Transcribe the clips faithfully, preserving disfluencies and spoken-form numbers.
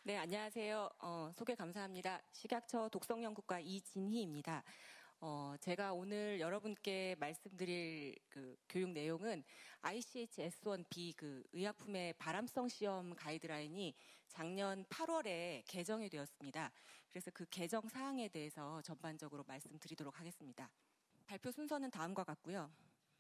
네, 안녕하세요. 어, 소개 감사합니다. 식약처 독성연구과 이진희입니다. 어, 제가 오늘 여러분께 말씀드릴 그 교육 내용은 아이씨에이치 에스 원 비 그 의약품의 발암성 시험 가이드라인이 작년 팔월에 개정이 되었습니다. 그래서 그 개정 사항에 대해서 전반적으로 말씀드리도록 하겠습니다. 발표 순서는 다음과 같고요.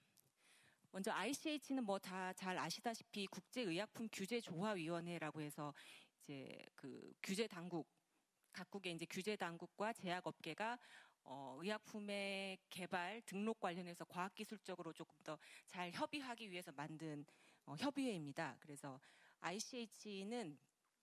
먼저 아이씨에이치는 뭐 다 잘 아시다시피 국제의약품 규제조화위원회라고 해서 이제 그 규제 당국, 각국의 이제 규제 당국과 제약업계가 어, 의약품의 개발, 등록 관련해서 과학기술적으로 조금 더 잘 협의하기 위해서 만든 어, 협의회입니다. 그래서 아이씨에이치는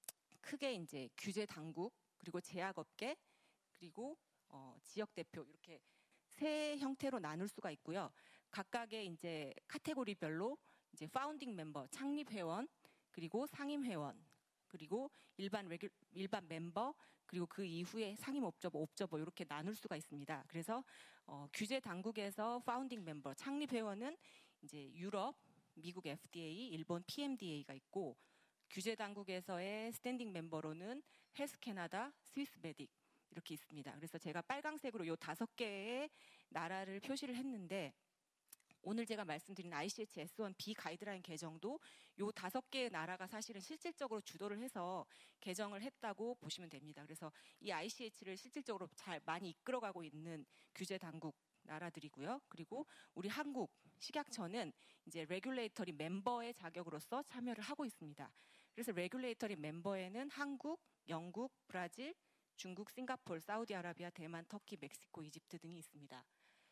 크게 이제 규제 당국, 그리고 제약업계, 그리고 어, 지역 대표 이렇게 세 형태로 나눌 수가 있고요. 각각의 이제 카테고리별로 이제 파운딩 멤버, 창립 회원, 그리고 상임 회원, 그리고 일반 레귤, 일반 멤버, 그리고 그 이후에 상임 옵저버, 옵저버 이렇게 나눌 수가 있습니다. 그래서 어, 규제 당국에서 파운딩 멤버, 창립 회원은 이제 유럽, 미국 에프디에이, 일본 피엠디에이가 있고, 규제 당국에서의 스탠딩 멤버로는 헬스 캐나다, 스위스 메딕 이렇게 있습니다. 그래서 제가 빨강색으로 요 다섯 개의 나라를 표시를 했는데, 오늘 제가 말씀드린 아이씨에이치 에스 원 비 가이드라인 개정도 요 다섯 개의 나라가 사실은 실질적으로 주도를 해서 개정을 했다고 보시면 됩니다. 그래서 이 아이씨에이치를 실질적으로 잘 많이 이끌어가고 있는 규제 당국 나라들이고요. 그리고 우리 한국 식약처는 이제 레귤레이터리 멤버의 자격으로서 참여를 하고 있습니다. 그래서 레귤레이터리 멤버에는 한국, 영국, 브라질, 중국, 싱가포르, 사우디아라비아, 대만, 터키, 멕시코, 이집트 등이 있습니다.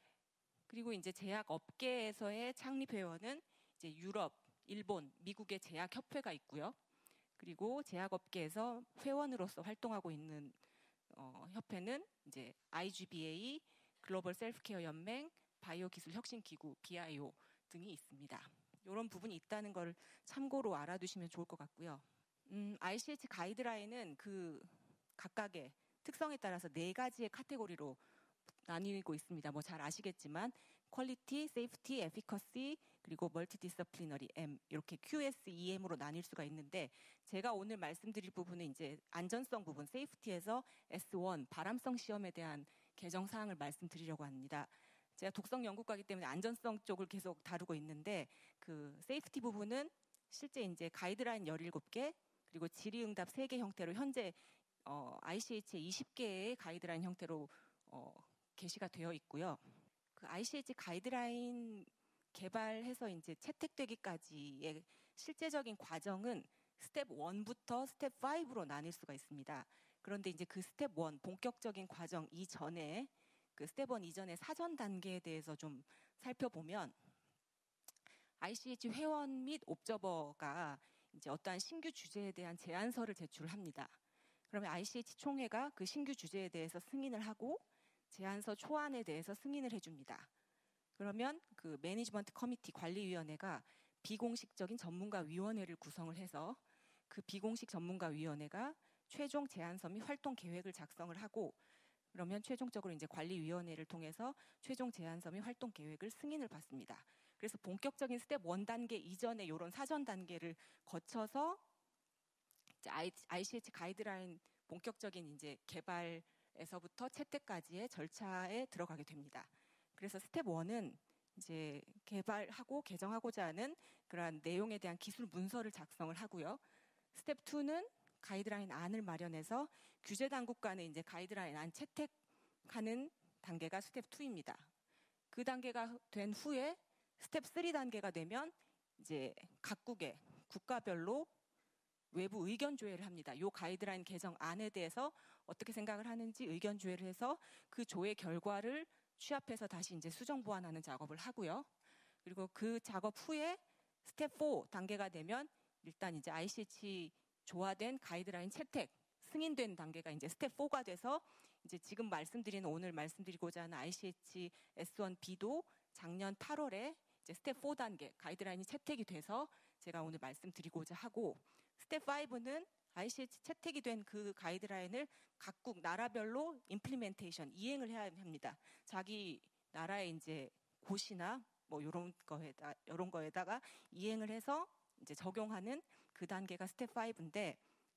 그리고 이제 제약 업계에서의 창립 회원은 이제 유럽, 일본, 미국의 제약 협회가 있고요. 그리고 제약 업계에서 회원으로서 활동하고 있는 어, 협회는 이제 아이지비에이, 글로벌 셀프케어 연맹, 바이오 기술 혁신 기구, 비아이오 등이 있습니다. 이런 부분이 있다는 걸 참고로 알아두시면 좋을 것 같고요. 음, 아이씨에이치 가이드라인은 그 각각의 특성에 따라서 네 가지의 카테고리로 나뉘고 있습니다. 뭐 잘 아시겠지만 퀄리티, 세이프티, 에피커시, 그리고 멀티 디서플리너리 M 이렇게 큐에스이엠으로 나뉠 수가 있는데, 제가 오늘 말씀드릴 부분은 이제 안전성 부분, 세이프티에서 에스 원 발암성 시험에 대한 개정 사항을 말씀드리려고 합니다. 제가 독성 연구과이기 때문에 안전성 쪽을 계속 다루고 있는데, 그 세이프티 부분은 실제 이제 가이드라인 열일곱 개, 그리고 질의응답 세 개 형태로 현재 어, 아이씨에이치의 이십 개의 가이드라인 형태로 어, 게시가 되어 있고요. 그 아이씨에이치 가이드라인 개발해서 이제 채택되기까지의 실제적인 과정은 스텝 일부터 스텝 오로 나뉠 수가 있습니다. 그런데 이제 그 스텝 일, 본격적인 과정 이전에, 그 스텝 일 이전의 사전 단계에 대해서 좀 살펴보면, 아이씨에이치 회원 및 옵저버가 이제 어떠한 신규 주제에 대한 제안서를 제출합니다. 그러면 아이씨에이치 총회가 그 신규 주제에 대해서 승인을 하고 제안서 초안에 대해서 승인을 해줍니다. 그러면 그 매니지먼트 커미티 관리위원회가 비공식적인 전문가위원회를 구성을 해서 그 비공식 전문가위원회가 최종 제안서 및 활동 계획을 작성을 하고, 그러면 최종적으로 이제 관리위원회를 통해서 최종 제안서 및 활동 계획을 승인을 받습니다. 그래서 본격적인 스텝 일 단계 이전에 이런 사전 단계를 거쳐서 이제 아이씨에이치 가이드라인 본격적인 이제 개발에서부터 채택까지의 절차에 들어가게 됩니다. 그래서 스텝 일은 이제 개발하고 개정하고자 하는 그러한 내용에 대한 기술 문서를 작성을 하고요. 스텝 이는 가이드라인 안을 마련해서 규제 당국 간에 이제 가이드라인 안 채택하는 단계가 스텝 이입니다. 그 단계가 된 후에 스텝 삼 단계가 되면 이제 각국의 국가별로 외부 의견 조회를 합니다. 이 가이드라인 개정 안에 대해서 어떻게 생각을 하는지 의견 조회를 해서 그 조회 결과를 취합해서 다시 이제 수정 보완하는 작업을 하고요. 그리고 그 작업 후에 스텝 사 단계가 되면 일단 이제 아이씨에이치 조화된 가이드라인 채택, 승인된 단계가 이제 스텝 사가 돼서 이제 지금 말씀드리는 오늘 말씀드리고자 하는 아이씨에이치 에스 원 비도 작년 팔월에 이제 스텝 사 단계 가이드라인이 채택이 돼서 제가 오늘 말씀드리고자 하고, 스텝 오는 아이씨에이치 채택이 된 그 가이드라인을 각국 나라별로 임플리멘테이션, 이행을 해야 합니다. 자기 나라의 이제 고시나 뭐 이런 거에다, 이런 거에다가 이행을 해서 이제 적용하는 그 단계가 스텝 오인데,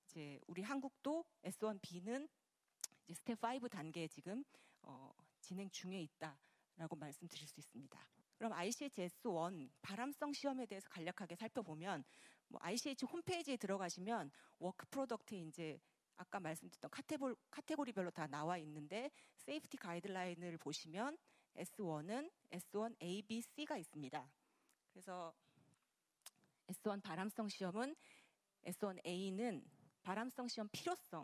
이제 우리 한국도 에스 원 비는 이제 스텝 오 단계에 지금 어, 진행 중에 있다라고 말씀드릴 수 있습니다. 그럼 아이씨에이치 에스 원 바람성 시험에 대해서 간략하게 살펴보면 뭐 아이씨에이치 홈페이지에 들어가시면 워크 프로덕트에 이제 아까 말씀드렸던 카테고리, 카테고리별로 다 나와 있는데 세이프티 가이드라인을 보시면 에스 원은 에스 원 에이, 비, 씨가 있습니다. 그래서 에스 원 바람성 시험은 에스 원 에이는 바람성 시험 필요성,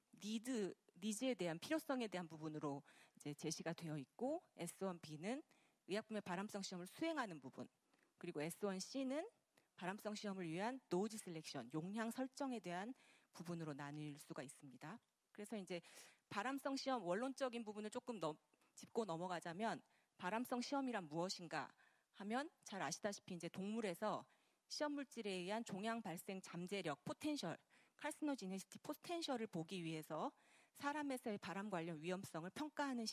니드, 니즈에 대한 필요성에 대한 부분으로 이제 제시가 되어 있고 에스 원 비는 의약품의 바람성 시험을 수행하는 부분, 그리고 에스 원 씨는 바람성 시험을 위한 노즈 셀렉션, 용량 설정에 대한 부분으로 나뉠 수가 있습니다. 그래서 이제 바람성 시험 원론적인 부분을 조금 넘, 짚고 넘어가자면 바람성 시험이란 무엇인가 하면 잘 아시다시피 이제 동물에서 시험 물질에 의한 종양 발생 잠재력, 포텐셜, 칼시노지니시티 포텐셜을 보기 위해서 사람에서의 바람 관련 위험성을 평가하는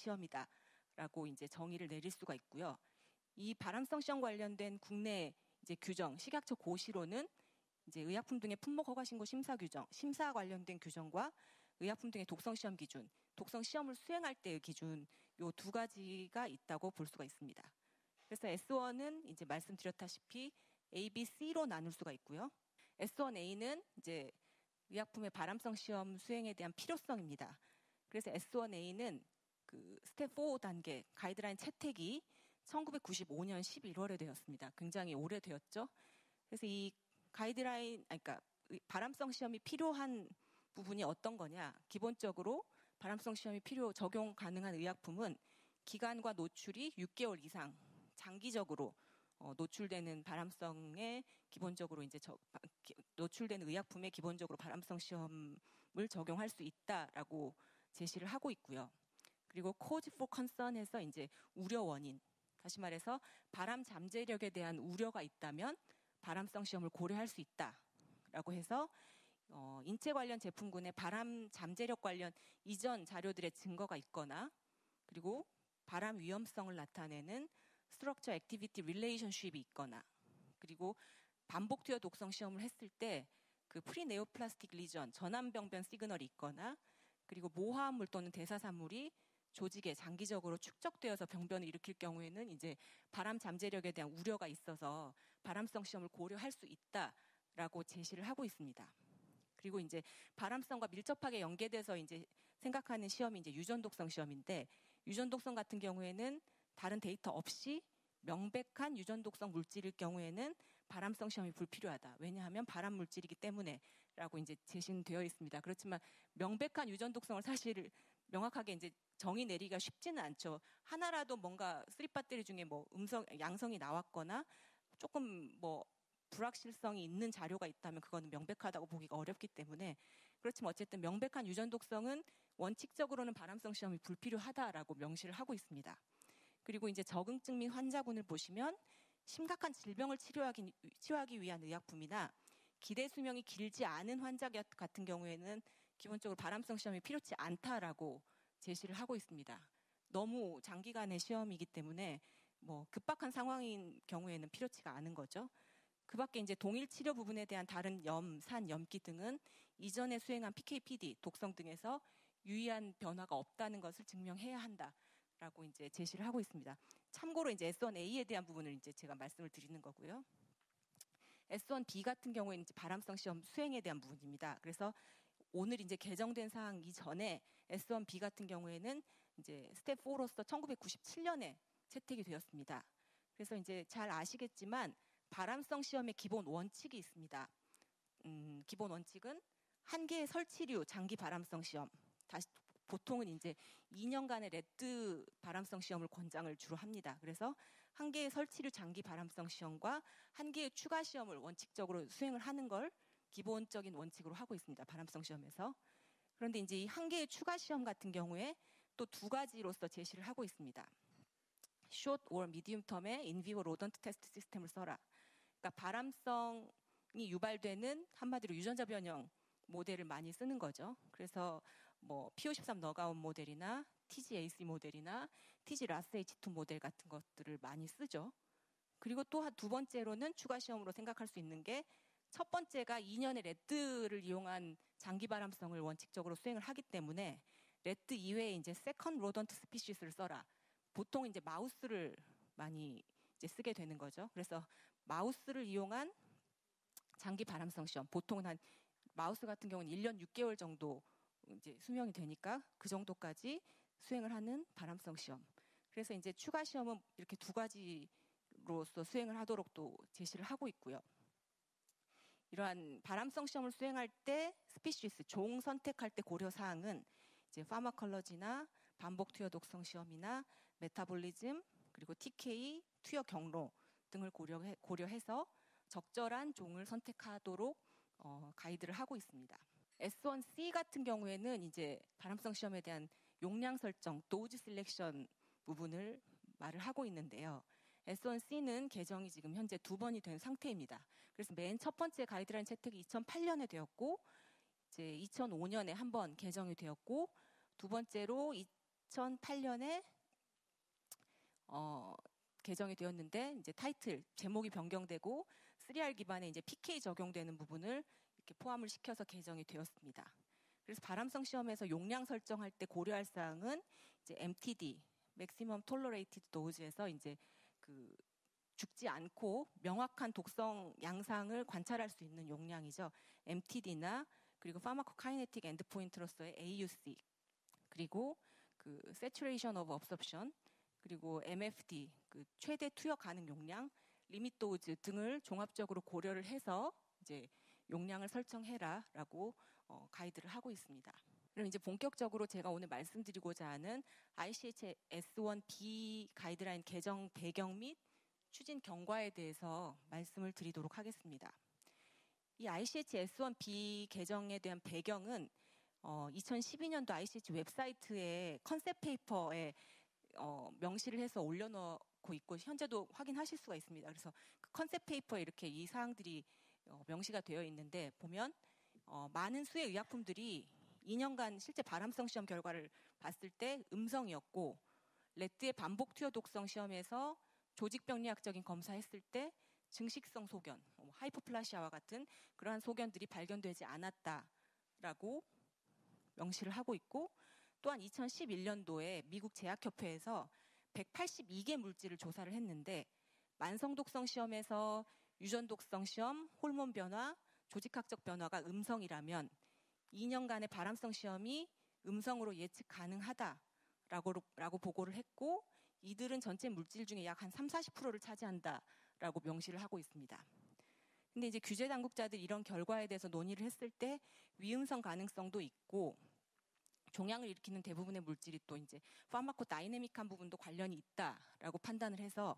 시험이다라고 이제 정의를 내릴 수가 있고요. 이 바람성 시험 관련된 국내 이제 규정, 식약처 고시로는 이제 의약품 등의 품목 허가 신고 심사 규정, 심사 관련된 규정과 의약품 등의 독성 시험 기준, 독성 시험을 수행할 때의 기준 요 두 가지가 있다고 볼 수가 있습니다. 그래서 에스 원은 이제 말씀드렸다시피 A, B, C로 나눌 수가 있고요. 에스 원 에이는 이제 의약품의 바람성 시험 수행에 대한 필요성입니다. 그래서 에스 원 에이는 그 스텝 오 단계 가이드라인 채택이 천구백구십오 년 십일월에 되었습니다. 굉장히 오래되었죠. 그래서 이 가이드라인, 아니, 그러니까 바람성 시험이 필요한 부분이 어떤 거냐? 기본적으로 바람성 시험이 필요 적용 가능한 의약품은 기간과 노출이 육 개월 이상 장기적으로 어, 노출되는 바람성에 기본적으로 이제 저, 노출되는 의약품에 기본적으로 바람성 시험을 적용할 수 있다라고 제시를 하고 있고요. 그리고 cause for concern에서 이제 우려 원인, 다시 말해서 바람 잠재력에 대한 우려가 있다면 바람성 시험을 고려할 수 있다라고 해서 어, 인체 관련 제품군의 바람 잠재력 관련 이전 자료들의 증거가 있거나 그리고 바람 위험성을 나타내는 스트럭처 액티비티 릴레이션십이 있거나 그리고 반복 투여 독성 시험을 했을 때 그 프리네오플라스틱 리전 전암병변 시그널이 있거나 그리고 모화합물 또는 대사산물이 조직에 장기적으로 축적되어서 병변을 일으킬 경우에는 이제 바람 잠재력에 대한 우려가 있어서 바람성 시험을 고려할 수 있다라고 제시를 하고 있습니다. 그리고 이제 바람성과 밀접하게 연계돼서 이제 생각하는 시험이 이제 유전 독성 시험인데 유전 독성 같은 경우에는 다른 데이터 없이 명백한 유전 독성 물질일 경우에는 바람성 시험이 불필요하다. 왜냐하면 발암 물질이기 때문에라고 이제 제시는 되어 있습니다. 그렇지만 명백한 유전 독성을 사실 명확하게 이제 정의 내리기가 쉽지는 않죠. 하나라도 뭔가 쓰리 배터리 중에 뭐 음성 양성이 나왔거나 조금 뭐 불확실성이 있는 자료가 있다면 그거는 명백하다고 보기가 어렵기 때문에 그렇지만 어쨌든 명백한 유전 독성은 원칙적으로는 바람성 시험이 불필요하다라고 명시를 하고 있습니다. 그리고 이제 적응증 및 환자군을 보시면 심각한 질병을 치료하기, 치료하기 위한 의약품이나 기대 수명이 길지 않은 환자 같은 경우에는 기본적으로 바람성 시험이 필요치 않다라고 제시를 하고 있습니다. 너무 장기간의 시험이기 때문에 뭐 급박한 상황인 경우에는 필요치가 않은 거죠. 그 밖에 이제 동일 치료 부분에 대한 다른 염, 산, 염기 등은 이전에 수행한 피케이, 피디, 독성 등에서 유의한 변화가 없다는 것을 증명해야 한다라고 이제 제시를 하고 있습니다. 참고로 이제 에스 원 에이에 대한 부분을 이제 제가 말씀을 드리는 거고요. 에스 원 비 같은 경우에는 이제 바람성 시험 수행에 대한 부분입니다. 그래서 오늘 이제 개정된 사항 이전에 에스 원 비 같은 경우에는 이제 스텝 사로서 천구백구십칠 년에 채택이 되었습니다. 그래서 이제 잘 아시겠지만 바람성 시험의 기본 원칙이 있습니다. 음, 기본 원칙은 한 개의 설치류 장기 바람성 시험. 다시 보통은 이제 이 년간의 레드 바람성 시험을 권장을 주로 합니다. 그래서 한 개의 설치류 장기 바람성 시험과 한 개의 추가 시험을 원칙적으로 수행을 하는 걸 기본적인 원칙으로 하고 있습니다. 바람성 시험에서. 그런데 이제 이 한 개의 추가 시험 같은 경우에 또 두 가지로서 제시를 하고 있습니다. short or medium term의 인비보 로던트 테스트 시스템을 써라. 그러니까 바람성이 유발되는 한마디로 유전자 변형 모델을 많이 쓰는 거죠. 그래서 뭐 피 오십삼 너가웃 모델이나 티지에이씨 모델이나 티지라스에이치 투 모델 같은 것들을 많이 쓰죠. 그리고 또 두 번째로는 추가 시험으로 생각할 수 있는 게 첫 번째가 이 년의 레드를 이용한 장기 발암성을 원칙적으로 수행을 하기 때문에 래트 이외에 이제 세컨 로던트 스피시스를 써라. 보통 이제 마우스를 많이 이제 쓰게 되는 거죠. 그래서 마우스를 이용한 장기 발암성 시험, 보통은 한 마우스 같은 경우는 일 년 육 개월 정도 이제 수명이 되니까 그 정도까지 수행을 하는 발암성 시험. 그래서 이제 추가 시험은 이렇게 두 가지로서 수행을 하도록 또 제시를 하고 있고요. 이러한 발암성 시험을 수행할 때 스피시스, 종 선택할 때 고려 사항은 이제 파마컬러지나 반복 투여 독성 시험이나 메타볼리즘, 그리고 티케이, 투여 경로 등을 고려해, 고려해서 적절한 종을 선택하도록 어, 가이드를 하고 있습니다. 에스 원 씨 같은 경우에는 이제 발암성 시험에 대한 용량 설정, 도즈 셀렉션 부분을 말을 하고 있는데요. 에스 원 씨는 개정이 지금 현재 두 번이 된 상태입니다. 그래서 맨 첫 번째 가이드라인 채택이 이천팔 년에 되었고, 이제 이천오 년에 한 번 개정이 되었고, 두 번째로 이천팔 년에 어, 개정이 되었는데, 이제 타이틀 제목이 변경되고 쓰리 알 기반의 이제 피케이 적용되는 부분을 이렇게 포함을 시켜서 개정이 되었습니다. 그래서 발암성 시험에서 용량 설정할 때 고려할 사항은 이제 엠티디, Maximum Tolerated Dose에서 이제 그 죽지 않고 명확한 독성 양상을 관찰할 수 있는 용량이죠. 엠티디나 그리고 파마코카이네틱 엔드포인트로서의 에이유씨, 그리고 그 Saturation of Absorption, 그리고 엠에프디, 그 최대 투여 가능 용량, 리밋 도즈 등을 종합적으로 고려를 해서 이제 용량을 설정해라라고 어, 가이드를 하고 있습니다. 그럼 이제 본격적으로 제가 오늘 말씀드리고자 하는 아이씨에이치 에스 원 비 가이드라인 개정 배경 및 추진 경과에 대해서 말씀을 드리도록 하겠습니다. 이 아이씨에이치 에스 원 비 개정에 대한 배경은 어, 이천십이 년도 아이씨에이치 웹사이트에 컨셉 페이퍼에 어, 명시를 해서 올려놓고 있고 현재도 확인하실 수가 있습니다. 그래서 그 컨셉 페이퍼에 이렇게 이 사항들이 어, 명시가 되어 있는데 보면 어, 많은 수의 의약품들이 이 년간 실제 발암성 시험 결과를 봤을 때 음성이었고, 래트의 반복 투여 독성 시험에서 조직병리학적인 검사했을 때 증식성 소견, 하이포플라시아와 같은 그러한 소견들이 발견되지 않았다라고 명시를 하고 있고, 또한 이천십일 년도에 미국 제약협회에서 백팔십이 개 물질을 조사를 했는데 만성독성 시험에서 유전독성 시험, 호르몬 변화, 조직학적 변화가 음성이라면 이 년간의 발암성 시험이 음성으로 예측 가능하다라고 라고 보고를 했고, 이들은 전체 물질 중에 약 한 삼, 사십 퍼센트를 차지한다라고 명시를 하고 있습니다. 근데 이제 규제 당국자들이 이런 결과에 대해서 논의를 했을 때 위음성 가능성도 있고 종양을 일으키는 대부분의 물질이 또 이제 파마코 다이내믹한 부분도 관련이 있다라고 판단을 해서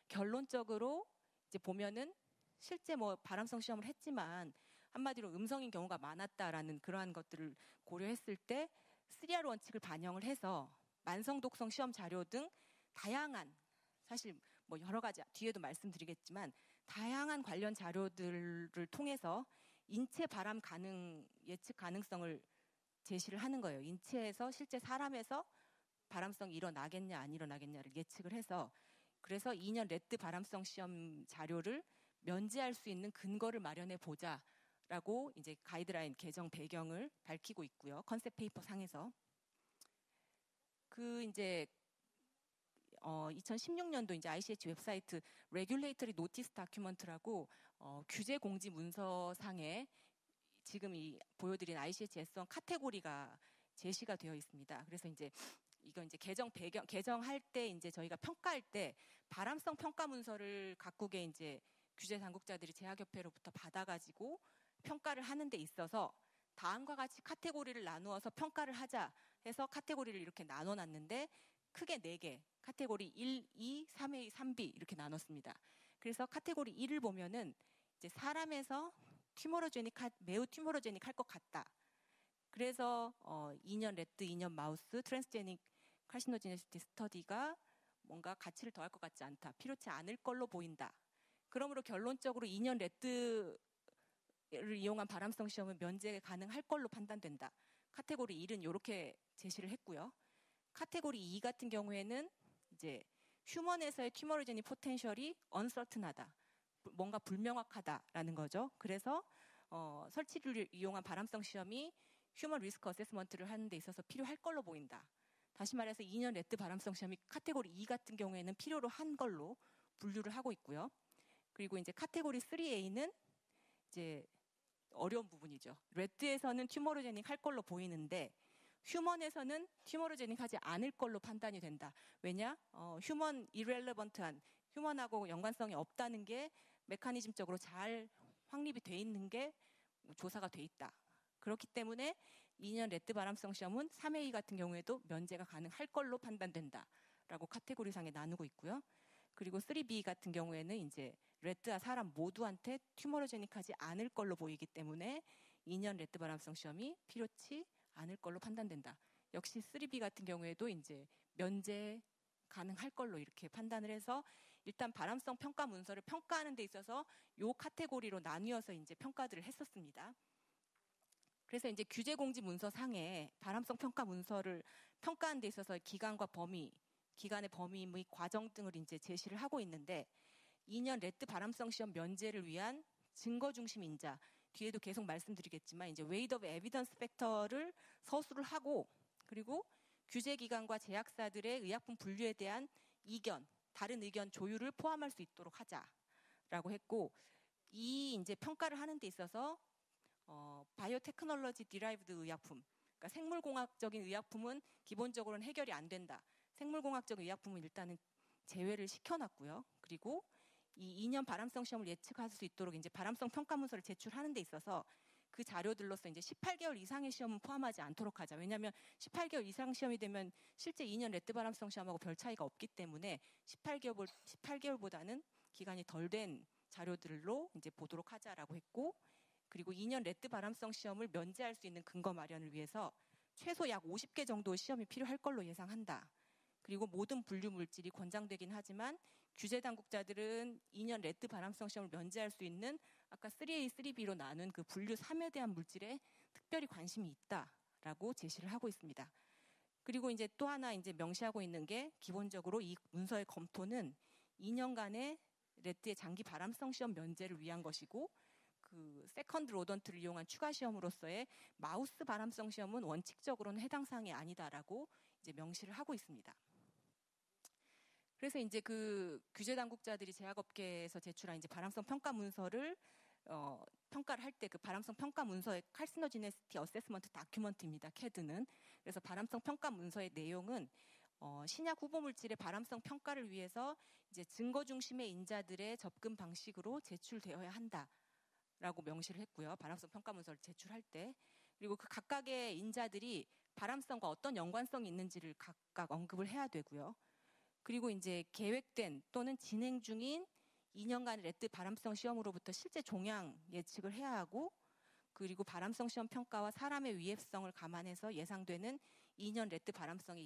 결론적으로 이제 보면은 실제 뭐 발암성 시험을 했지만 한마디로 음성인 경우가 많았다라는 그러한 것들을 고려했을 때 쓰리 알 원칙을 반영을 해서 만성 독성 시험 자료 등 다양한, 사실 뭐 여러 가지 뒤에도 말씀드리겠지만 다양한 관련 자료들을 통해서 인체 발암 가능 예측 가능성을 제시를 하는 거예요. 인체에서 실제 사람에서 발암성이 일어나겠냐 안 일어나겠냐를 예측을 해서, 그래서 이 년 래트 발암성 시험 자료를 면제할 수 있는 근거를 마련해 보자라고 이제 가이드라인 개정 배경을 밝히고 있고요. 컨셉 페이퍼 상에서 그 이제 어, 이천십육 년도 이제 아이씨에이치 웹사이트 Regulatory Notice Document라고 어, 규제 공지 문서 상에 지금 이 보여드린 아이씨에이치 에스 원 카테고리가 제시가 되어 있습니다. 그래서 이제 이건 이제 개정 배경 개정할 때 이제 저희가 평가할 때 발암성 평가 문서를 각국의 이제 규제 당국자들이 제약협회로부터 받아가지고 평가를 하는 데 있어서 다음과 같이 카테고리를 나누어서 평가를 하자 해서 카테고리를 이렇게 나눠놨는데 크게 네 개, 카테고리 일, 이, 삼 에이, 삼 비 이렇게 나눴습니다. 그래서 카테고리 일을 보면은 이제 사람에서 튜머로제닉, 매우 튜머로제닉 할 것 같다. 그래서 어, 이 년 래트, 이 년 마우스, 트랜스제닉 카시노제니시티 스터디가 뭔가 가치를 더할 것 같지 않다. 필요치 않을 걸로 보인다. 그러므로 결론적으로 이 년 래트를 이용한 발암성 시험은 면제 가능할 걸로 판단된다. 카테고리 일은 이렇게 제시를 했고요. 카테고리 이 같은 경우에는 이제 휴먼에서의 튜머로제닉 포텐셜이 언서튼하다. 뭔가 불명확하다라는 거죠. 그래서 어, 설치를 이용한 바람성 시험이 휴먼 리스크 어세스먼트를 하는 데 있어서 필요할 걸로 보인다. 다시 말해서 이 년 레드 바람성 시험이 카테고리 이 같은 경우에는 필요로 한 걸로 분류를 하고 있고요. 그리고 이제 카테고리 쓰리 에이는 이제 어려운 부분이죠. 레드에서는 튜머로제닉 할 걸로 보이는데 휴먼에서는 튜머로제닉 하지 않을 걸로 판단이 된다. 왜냐? 어, 휴먼 이렐레번트한 휴먼하고 연관성이 없다는 게 메커니즘적으로 잘 확립이 돼 있는 게 조사가 돼 있다. 그렇기 때문에 이 년 레드 바람성 시험은 삼 에이 같은 경우에도 면제가 가능할 걸로 판단된다라고 카테고리상에 나누고 있고요. 그리고 쓰리 비 같은 경우에는 이제 레드와 사람 모두한테 튜머로제닉하지 않을 걸로 보이기 때문에 이 년 레드 바람성 시험이 필요치 않을 걸로 판단된다. 역시 쓰리 비 같은 경우에도 이제 면제 가능할 걸로 이렇게 판단을 해서 일단 바람성 평가 문서를 평가하는 데 있어서 요 카테고리로 나뉘어서 이제 평가들을 했었습니다. 그래서 이제 규제 공지 문서 상에 바람성 평가 문서를 평가하는 데 있어서 기간과 범위, 기간의 범위 및 과정 등을 이제 제시를 하고 있는데 이 년 레드 바람성 시험 면제를 위한 증거 중심 인자, 뒤에도 계속 말씀드리겠지만 이제 웨이드 오브 에비던스 팩터를 서술을 하고 그리고 규제 기관과 제약사들의 의약품 분류에 대한 이견, 다른 의견 조율을 포함할 수 있도록 하자라고 했고 이 이제 평가를 하는 데 있어서 어, 바이오테크놀로지 디라이브드 의약품, 그러니까 생물공학적인 의약품은 기본적으로는 해결이 안 된다. 생물공학적 의약품은 일단은 제외를 시켜놨고요. 그리고 이 이 년 바람성 시험을 예측할 수 있도록 이제 바람성 평가 문서를 제출하는 데 있어서 그 자료들로서 이제 십팔 개월 이상의 시험은 포함하지 않도록 하자. 왜냐하면 십팔 개월 이상 시험이 되면 실제 이 년 레드 바람성 시험하고 별 차이가 없기 때문에 십팔 개월, 십팔 개월보다는 기간이 덜 된 자료들로 이제 보도록 하자라고 했고 그리고 이 년 레드 바람성 시험을 면제할 수 있는 근거 마련을 위해서 최소 약 오십 개 정도의 시험이 필요할 걸로 예상한다. 그리고 모든 분류 물질이 권장되긴 하지만 규제 당국자들은 이 년 레드 바람성 시험을 면제할 수 있는 아까 쓰리 에이, 쓰리 비로 나눈 그 분류 삼에 대한 물질에 특별히 관심이 있다라고 제시를 하고 있습니다. 그리고 이제 또 하나 이제 명시하고 있는 게 기본적으로 이 문서의 검토는 이 년간의 레드의 장기 바람성 시험 면제를 위한 것이고 그 세컨드 로던트를 이용한 추가 시험으로서의 마우스 바람성 시험은 원칙적으로는 해당 사항이 아니다라고 이제 명시를 하고 있습니다. 그래서 이제 그 규제 당국자들이 제약업계에서 제출한 이제 바람성 평가 문서를 어, 평가를 할 때 그 바람성 평가 문서의 칼시노지네시티 어세스먼트 다큐먼트입니다. 캐드는. 그래서 바람성 평가 문서의 내용은 어, 신약 후보 물질의 바람성 평가를 위해서 이제 증거 중심의 인자들의 접근 방식으로 제출되어야 한다라고 명시를 했고요. 바람성 평가 문서를 제출할 때. 그리고 그 각각의 인자들이 바람성과 어떤 연관성이 있는지를 각각 언급을 해야 되고요. 그리고 이제 계획된 또는 진행 중인 이 년간 레드 바람성 시험으로부터 실제 종양 예측을 해야 하고 그리고 바람성 시험 평가와 사람의 위협성을 감안해서 예상되는 이 년 레드 바람성의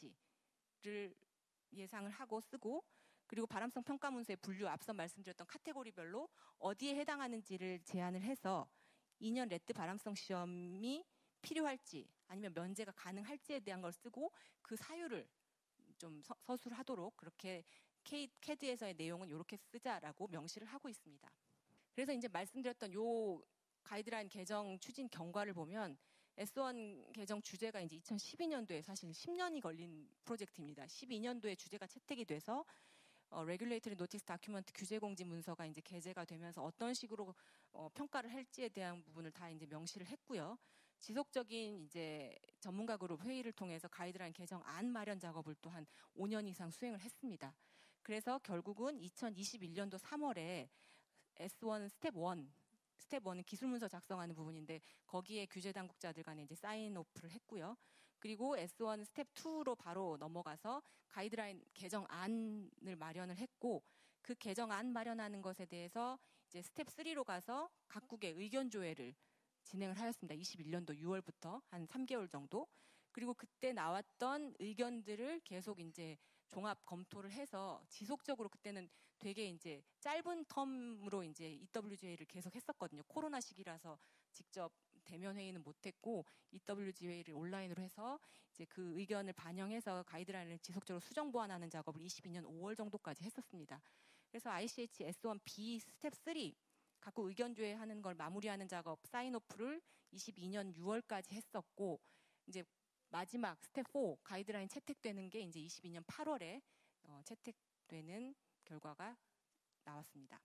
예상치를 예상을 하고 쓰고 그리고 바람성 평가 문서의 분류 앞서 말씀드렸던 카테고리별로 어디에 해당하는지를 제안을 해서 이 년 레드 바람성 시험이 필요할지 아니면 면제가 가능할지에 대한 걸 쓰고 그 사유를 좀 서, 서술하도록 그렇게 캐드에서의 내용은 이렇게 쓰자라고 명시를 하고 있습니다. 그래서 이제 말씀드렸던 요 가이드라인 개정 추진 경과를 보면 에스 원 개정 주제가 이제 이천십이 년도에 사실 십 년이 걸린 프로젝트입니다. 십이 년도에 주제가 채택이 돼서 어, 레귤레이터리 노티스 다큐먼트 규제 공지 문서가 이제 게재가 되면서 어떤 식으로 어, 평가를 할지에 대한 부분을 다 이제 명시를 했고요. 지속적인 이제 전문가 그룹 회의를 통해서 가이드라인 개정 안 마련 작업을 또 한 오 년 이상 수행을 했습니다. 그래서 결국은 이천이십일 년도 삼월에 에스 원 스텝 일, 스텝 일은 기술 문서 작성하는 부분인데 거기에 규제 당국자들 간에 이제 사인 오프를 했고요. 그리고 에스 원 스텝 이로 바로 넘어가서 가이드라인 개정안을 마련을 했고 그 개정안 마련하는 것에 대해서 이제 스텝 삼로 가서 각국의 의견 조회를 진행을 하였습니다. 이십일 년도 유월부터 한 삼 개월 정도. 그리고 그때 나왔던 의견들을 계속 이제 종합 검토를 해서 지속적으로 그때는 되게 이제 짧은 텀으로 이제 이 더블유 지 에이를 계속 했었거든요. 코로나 시기라서 직접 대면 회의는 못했고 이 더블유 지 에이를 온라인으로 해서 이제 그 의견을 반영해서 가이드라인을 지속적으로 수정 보완하는 작업을 이십이 년 오월 정도까지 했었습니다. 그래서 아이 씨 에이치 에스 원 비 스텝 삼 각국 의견 조회하는 걸 마무리하는 작업 사인오프를 이십이 년 유월까지 했었고, 이제 마지막 스텝 사 가이드라인 채택되는 게 이제 이십이 년 팔월에 어, 채택되는 결과가 나왔습니다.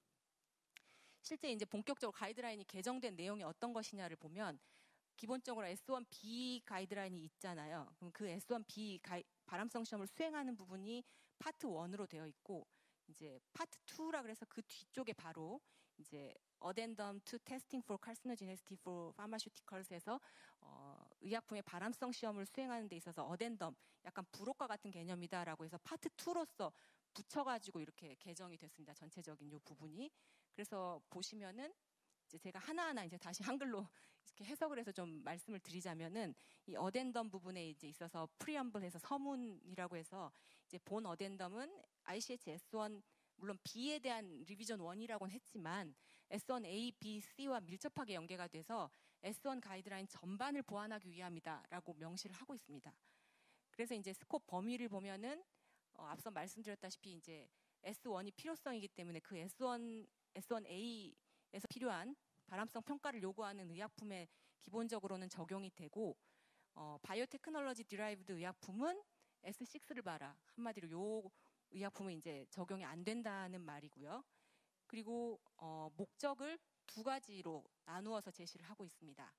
실제 이제 본격적으로 가이드라인이 개정된 내용이 어떤 것이냐를 보면, 기본적으로 에스 원 비 가이드라인이 있잖아요. 그럼 그 에스 원 비 가이, 바람성 시험을 수행하는 부분이 파트 일으로 되어 있고, 이제 파트 이라 그래서 그 뒤쪽에 바로 이제 Addendum to Testing for Carcinogenicity for Pharmaceuticals에서 어, 의약품의 바람성 시험을 수행하는 데 있어서 Addendum, 약간 부록과 같은 개념이다라고 해서 파트 이로서 붙여가지고 이렇게 개정이 됐습니다. 전체적인 이 부분이. 그래서 보시면은 이제 제가 하나하나 이제 다시 한글로 이렇게 해석을 해서 좀 말씀을 드리자면은, 이 어덴덤 부분에 이제 있어서 프리엄블에서 서문이라고 해서, 이제 본 어덴덤은 아이씨에이치 에스 원, 물론 B에 대한 리비전 일이라고는 했지만 에스 원 에이, B, C와 밀접하게 연계가 돼서 에스 원 가이드라인 전반을 보완하기 위함이다라고 명시를 하고 있습니다. 그래서 이제 스콥 범위를 보면은 어, 앞서 말씀드렸다시피 이제 에스 원이 필요성이기 때문에 그 에스 원, 에스 원 에이에서 필요한 바람성 평가를 요구하는 의약품에 기본적으로는 적용이 되고, 어, 바이오테크놀로지 디라이브드 의약품은 에스 식스를 봐라. 한마디로 요 의약품은 이제 적용이 안 된다는 말이고요. 그리고 어, 목적을 두 가지로 나누어서 제시를 하고 있습니다.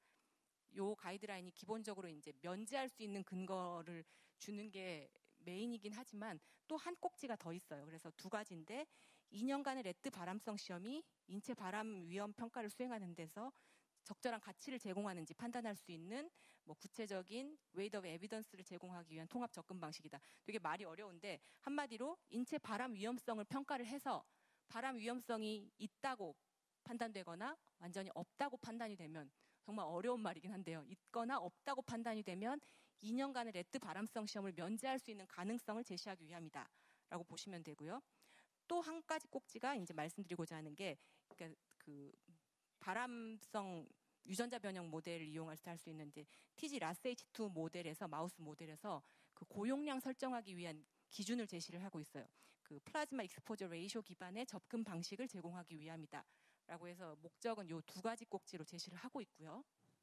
요 가이드라인이 기본적으로 이제 면제할 수 있는 근거를 주는 게 메인이긴 하지만 또 한 꼭지가 더 있어요. 그래서 두 가지인데, 이 년간의 레드 바람성 시험이 인체 바람 위험 평가를 수행하는 데서 적절한 가치를 제공하는지 판단할 수 있는 뭐 구체적인 웨이트 오브 에비던스를 제공하기 위한 통합 접근 방식이다. 되게 말이 어려운데, 한마디로 인체 바람 위험성을 평가를 해서 바람 위험성이 있다고 판단되거나 완전히 없다고 판단이 되면, 정말 어려운 말이긴 한데요. 있거나 없다고 판단이 되면 이 년간의 레드 바람성 시험을 면제할 수 있는 가능성을 제시하기 위함이다 라고 보시면 되고요. 또 한 가지 꼭지가 이제 말씀드리고자 하는 게, 그러니까 그 바람성 유전자 변형 모델을 이용할 때 할 수 있는데, 티지 라스 에이치 투 모델에서, 마우스 모델에서 그 고용량 설정하기 위한 기준을 제시를 하고 있어요. 그 플라즈마 익스포저 레이쇼 기반의 접근 방식을 제공하기 위함이다 라고 해서 목적은 이 두 가지 꼭지로 제시를 하고 있고요.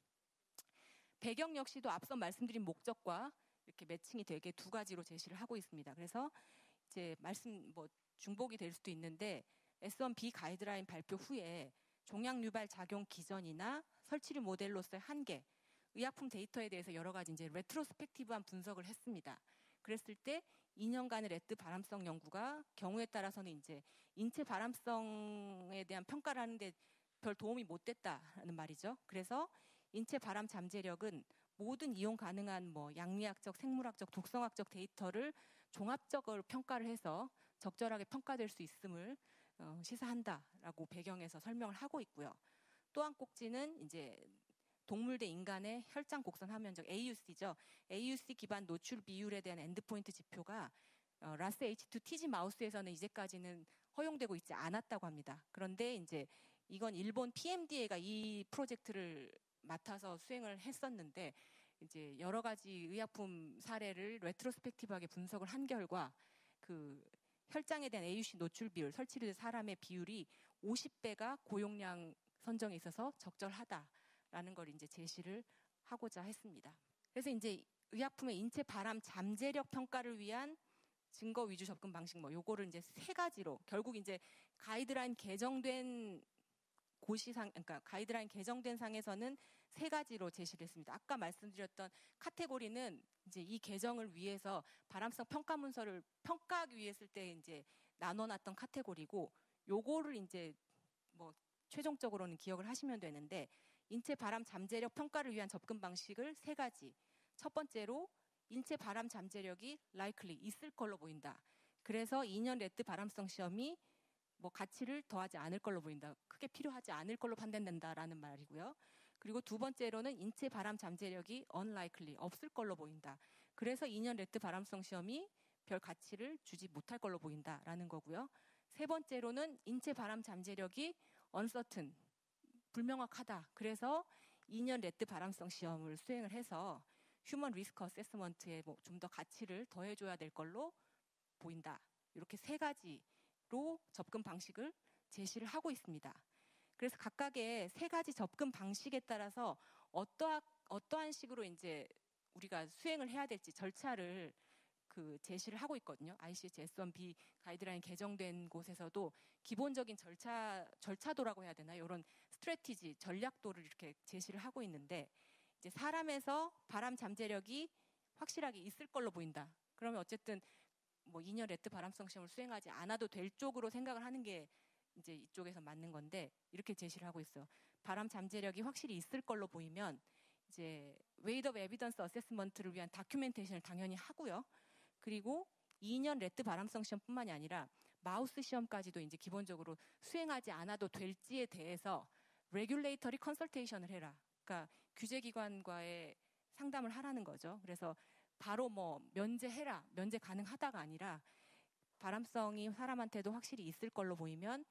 배경 역시도 앞서 말씀드린 목적과 이렇게 매칭이 되게 두 가지로 제시를 하고 있습니다. 그래서 이제 말씀 뭐 중복이 될 수도 있는데, 에스 원 비 가이드라인 발표 후에 종양 유발 작용 기전이나 설치류 모델로서의 한계, 의약품 데이터에 대해서 여러 가지 이제 레트로스펙티브한 분석을 했습니다. 그랬을 때 이 년간의 레드 바람성 연구가 경우에 따라서는 이제 인체 바람성에 대한 평가를 하는데 별 도움이 못 됐다는 말이죠. 그래서 인체 바람 잠재력은 모든 이용 가능한 뭐 양리학적, 생물학적, 독성학적 데이터를 종합적으로 평가를 해서 적절하게 평가될 수 있음을 어, 시사한다라고 배경에서 설명을 하고 있고요. 또 한 꼭지는 이제 동물 대 인간의 혈장 곡선 함연적 에이유씨죠. 에이유씨 기반 노출 비율에 대한 엔드포인트 지표가 어, 라스 에이치 투 티지 마우스에서는 이제까지는 허용되고 있지 않았다고 합니다. 그런데 이제 이건 일본 피엠디에이가 이 프로젝트를 맡아서 수행을 했었는데, 이제 여러 가지 의약품 사례를 레트로스펙티브하게 분석을 한 결과 그 혈장에 대한 에이유씨 노출 비율, 설치류 사람의 비율이 오십 배가 고용량 선정에 있어서 적절하다라는 걸 이제 제시를 하고자 했습니다. 그래서 이제 의약품의 인체 바람 잠재력 평가를 위한 증거 위주 접근 방식, 뭐 요거를 이제 세 가지로, 결국 이제 가이드라인 개정된 고시상, 그러니까 가이드라인 개정된 상에서는 세 가지로 제시를 했습니다. 아까 말씀드렸던 카테고리는 이제 이 개정을 위해서 바람성 평가 문서를 평가하기 위해 쓸 때 이제 나눠놨던 카테고리고, 요거를 이제 뭐 최종적으로는 기억을 하시면 되는데, 인체 바람 잠재력 평가를 위한 접근 방식을 세 가지. 첫 번째로 인체 바람 잠재력이 likely 있을 걸로 보인다. 그래서 이 년 레드 바람성 시험이 뭐 가치를 더하지 않을 걸로 보인다. 크게 필요하지 않을 걸로 판단된다라는 말이고요. 그리고 두 번째로는 인체 바람 잠재력이 unlikely, 없을 걸로 보인다. 그래서 이 년 레드 바람성 시험이 별 가치를 주지 못할 걸로 보인다라는 거고요. 세 번째로는 인체 바람 잠재력이 uncertain, 불명확하다. 그래서 이 년 레드 바람성 시험을 수행을 해서 휴먼 리스크 어세스먼트에 뭐 좀 더 가치를 더해줘야 될 걸로 보인다. 이렇게 세 가지로 접근 방식을 제시를 하고 있습니다. 그래서 각각의 세 가지 접근 방식에 따라서 어떠한, 어떠한 식으로 이제 우리가 수행을 해야 될지 절차를 그 제시를 하고 있거든요. 아이씨에이치 에스 원 비 가이드라인 개정된 곳에서도 기본적인 절차, 절차도라고 해야 되나요? 이런 스트래티지, 전략도를 이렇게 제시를 하고 있는데, 이제 사람에서 바람 잠재력이 확실하게 있을 걸로 보인다. 그러면 어쨌든 뭐 이 년 레트 바람성 시험을 수행하지 않아도 될 쪽으로 생각을 하는 게 이제 이쪽에서 맞는 건데, 이렇게 제시를 하고 있어요. 바람 잠재력이 확실히 있을 걸로 보이면 이제 웨이드 오브 에비던스 어세스먼트를 위한 다큐멘테이션을 당연히 하고요. 그리고 이 년 레트 바람성 시험뿐만이 아니라 마우스 시험까지도 이제 기본적으로 수행하지 않아도 될지에 대해서 레귤레이터리 컨설테이션을 해라. 그러니까 규제기관과의 상담을 하라는 거죠. 그래서 바로 뭐 면제해라, 면제 가능하다가 아니라 바람성이 사람한테도 확실히 있을 걸로 보이면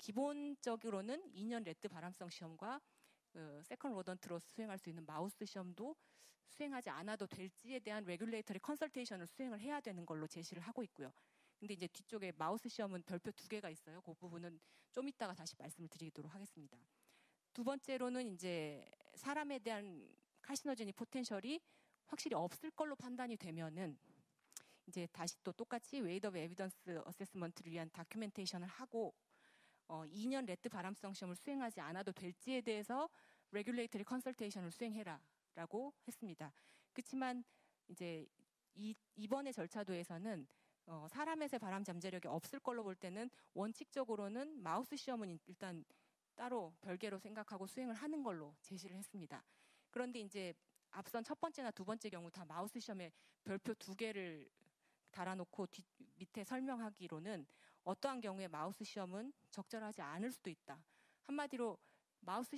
기본적으로는 이 년 레트 바람성 시험과 그 세컨 로던트로 수행할 수 있는 마우스 시험도 수행하지 않아도 될지에 대한 레귤레이터리 컨설테이션을 수행을 해야 되는 걸로 제시를 하고 있고요. 근데 이제 뒤쪽에 마우스 시험은 별표 두 개가 있어요. 그 부분은 좀 이따가 다시 말씀을 드리도록 하겠습니다. 두 번째로는 이제 사람에 대한 칼시노제닉 포텐셜이 확실히 없을 걸로 판단이 되면은 이제 다시 또 똑같이 웨이드 오브 에비던스 어세스먼트를 위한 다큐멘테이션을 하고 어, 이 년 레트 바람성 시험을 수행하지 않아도 될지에 대해서 레귤레이터리 컨설테이션을 수행해라 라고 했습니다. 그렇지만 이제 이, 이번의 절차도에서는 어, 사람에서의 바람 잠재력이 없을 걸로 볼 때는 원칙적으로는 마우스 시험은 일단 따로 별개로 생각하고 수행을 하는 걸로 제시를 했습니다. 그런데 이제 앞선 첫 번째나 두 번째 경우 다 마우스 시험에 별표 두 개를 달아놓고 뒤, 밑에 설명하기로는 어떠한 경우에 마우스 시험은 적절하지 않을 수도 있다. 한마디로 마우스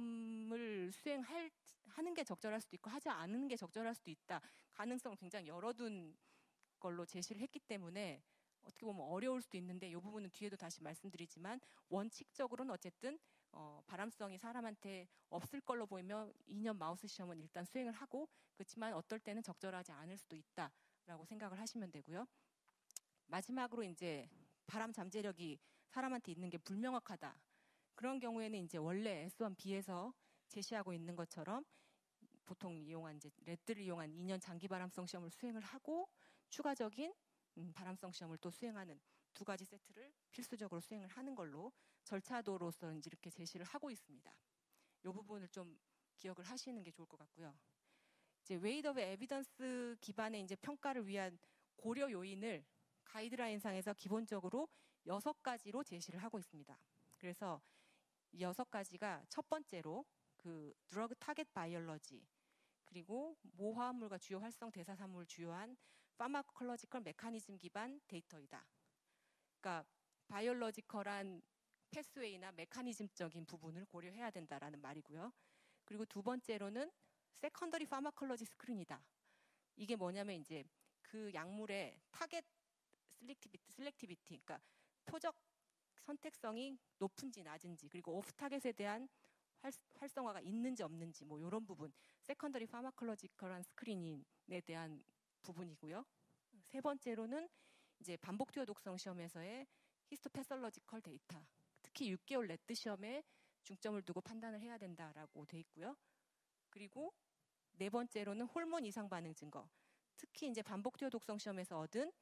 시험을 수행할 하는 게 적절할 수도 있고 하지 않는 게 적절할 수도 있다. 가능성을 굉장히 열어둔 걸로 제시를 했기 때문에 어떻게 보면 어려울 수도 있는데 이 부분은 뒤에도 다시 말씀드리지만 원칙적으로는 어쨌든 어, 바람성이 사람한테 없을 걸로 보이면 이 년 마우스 시험은 일단 수행을 하고 그렇지만 어떨 때는 적절하지 않을 수도 있다라고 생각을 하시면 되고요. 마지막으로 이제 바람 잠재력이 사람한테 있는 게 불명확하다. 그런 경우에는 이제 원래 에스 원 비에서 제시하고 있는 것처럼 보통 이용한 이제 레드를 이용한 이 년 장기 바람성 시험을 수행을 하고 추가적인 음, 바람성 시험을 또 수행하는 두 가지 세트를 필수적으로 수행을 하는 걸로 절차도로서 이제 이렇게 제시를 하고 있습니다. 이 부분을 좀 기억을 하시는 게 좋을 것 같고요. 이제 웨이드 오브 에비던스 기반의 이제 평가를 위한 고려 요인을 가이드라인상에서 기본적으로 여섯 가지로 제시를 하고 있습니다. 그래서 이 여섯 가지가 첫 번째로 그 드러그 타겟 바이올러지 그리고 모화합물과 주요 활성 대사산물 주요한 파마콜로지컬 메커니즘 기반 데이터이다. 그러니까 바이올로지컬한 패스웨이나 메커니즘적인 부분을 고려해야 된다라는 말이고요. 그리고 두 번째로는 세컨더리 파마콜로지 스크린이다. 이게 뭐냐면 이제 그 약물의 타겟 슬렉티비티, 슬렉티비티, 그러니까 표적 선택성이 높은지 낮은지 그리고 오프 타겟에 대한 활, 활성화가 있는지 없는지 뭐 이런 부분 세컨더리 파마콜로지컬한 스크린에 대한 부분이고요. 세 번째로는 이제 반복 투여 독성 시험에서의 히스토패설러지컬 데이터, 특히 육 개월 레트 시험에 중점을 두고 판단을 해야 된다라고 돼 있고요. 그리고 네 번째로는 호르몬 이상 반응 증거, 특히 이제 반복 투여 독성 시험에서 얻은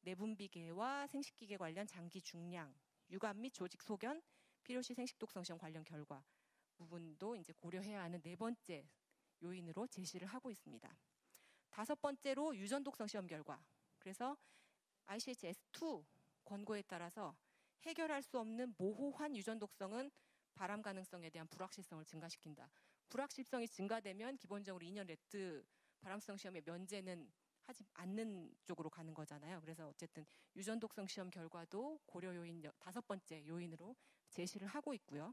내분비계와 생식기계 관련 장기 중량, 유관 및 조직 소견, 필요시 생식 독성 시험 관련 결과 부분도 이제 고려해야 하는 네 번째 요인으로 제시를 하고 있습니다. 다섯 번째로 유전 독성 시험 결과. 그래서 아이씨에이치 에스 투 권고에 따라서 해결할 수 없는 모호한 유전 독성은 발암 가능성에 대한 불확실성을 증가시킨다. 불확실성이 증가되면 기본적으로 이 년 레트 발암성 시험의 면제는 하지 않는 쪽으로 가는 거잖아요. 그래서 어쨌든 유전 독성 시험 결과도 고려 요인 다섯 번째 요인으로 제시를 하고 있고요.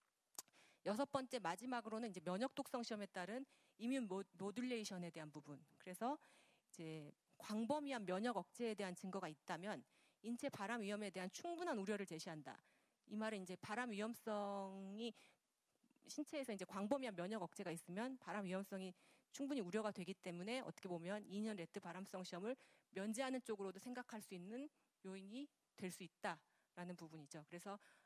여섯 번째 마지막으로는 이제 면역 독성 시험에 따른 이뮨 모듈레이션에 대한 부분. 그래서 이제 광범위한 면역 억제에 대한 증거가 있다면 인체 발암 위험에 대한 충분한 우려를 제시한다. 이 말은 이제 발암 위험성이 신체에서 이제 광범위한 면역 억제가 있으면 발암 위험성이 충분히 우려가 되기 때문에 어떻게 보면 이 년 레트 발암성 시험을 면제하는 쪽으로도 생각할 수 있는 요인이 될 수 있다라는 부분이죠. 그래서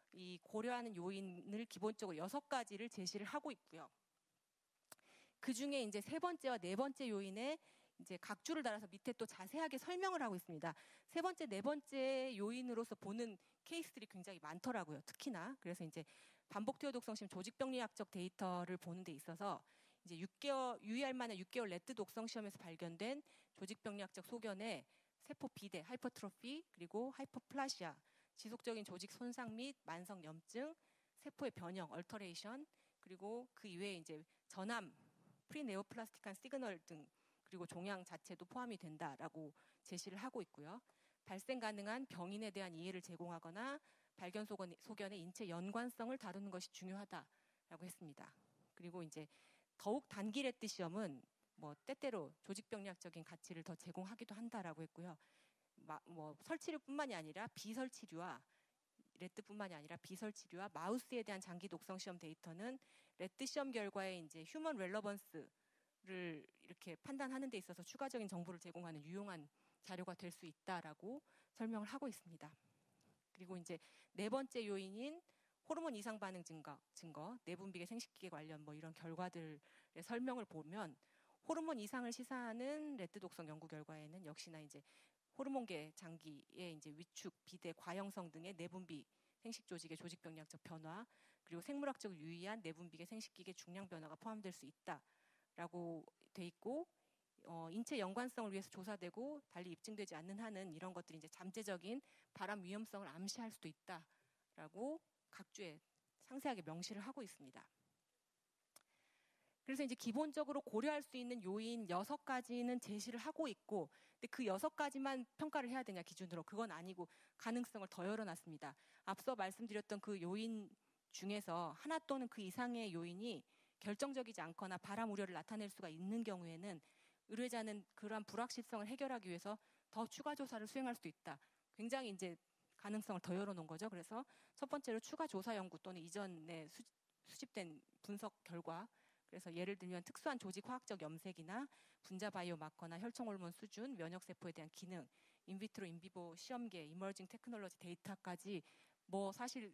이 고려하는 요인을 기본적으로 여섯 가지를 제시를 하고 있고요. 그 중에 이제 세 번째와 네 번째 요인에 이제 각주를 달아서 밑에 또 자세하게 설명을 하고 있습니다. 세 번째, 네 번째 요인으로서 보는 케이스들이 굉장히 많더라고요. 특히나. 그래서 이제 반복 투여 독성심 조직병리학적 데이터를 보는 데 있어서 이제 육 개월, 유의할 만한 육 개월 레트 독성 시험에서 발견된 조직병리학적 소견에 세포 비대, 하이퍼트로피, 그리고 하이퍼플라시아, 지속적인 조직 손상 및 만성 염증, 세포의 변형, 얼터레이션, 그리고 그 이외에 이제 전암, 프리네오플라스틱한 시그널 등 그리고 종양 자체도 포함이 된다라고 제시를 하고 있고요. 발생 가능한 병인에 대한 이해를 제공하거나 발견 소견의 인체 연관성을 다루는 것이 중요하다라고 했습니다. 그리고 이제 더욱 단기 레트 시험은 뭐 때때로 조직병리학적인 가치를 더 제공하기도 한다라고 했고요. 뭐 설치류뿐만이 아니라 비설치류와 레트뿐만이 아니라 비설치류와 마우스에 대한 장기 독성 시험 데이터는 레트 시험 결과의 이제 휴먼 렐러번스를 이렇게 판단하는 데 있어서 추가적인 정보를 제공하는 유용한 자료가 될 수 있다라고 설명을 하고 있습니다. 그리고 이제 네 번째 요인인 호르몬 이상 반응 증거, 증거, 내분비계 생식기계 관련 뭐 이런 결과들의 설명을 보면 호르몬 이상을 시사하는 레트 독성 연구 결과에는 역시나 이제 호르몬계 장기의 이제 위축, 비대, 과형성 등의 내분비 생식 조직의 조직병리학적 변화, 그리고 생물학적으로 유의한 내분비계 생식기계 중량 변화가 포함될 수 있다라고 돼 있고, 어, 인체 연관성을 위해서 조사되고 달리 입증되지 않는 한은 이런 것들이 이제 잠재적인 발암 위험성을 암시할 수도 있다라고 각주에 상세하게 명시를 하고 있습니다. 그래서 이제 기본적으로 고려할 수 있는 요인 여섯 가지는 제시를 하고 있고, 근데 그 여섯 가지만 평가를 해야 되냐 기준으로 그건 아니고 가능성을 더 열어놨습니다. 앞서 말씀드렸던 그 요인 중에서 하나 또는 그 이상의 요인이 결정적이지 않거나 발암 우려를 나타낼 수가 있는 경우에는 의뢰자는 그러한 불확실성을 해결하기 위해서 더 추가 조사를 수행할 수도 있다. 굉장히 이제 가능성을 더 열어놓은 거죠. 그래서 첫 번째로 추가 조사 연구 또는 이전에 수, 수집된 분석 결과, 그래서 예를 들면 특수한 조직 화학적 염색이나 분자 바이오 마커나 혈청 호르몬 수준, 면역 세포에 대한 기능, 인비트로 인비보 시험계, 이머징 테크놀로지 데이터까지 뭐 사실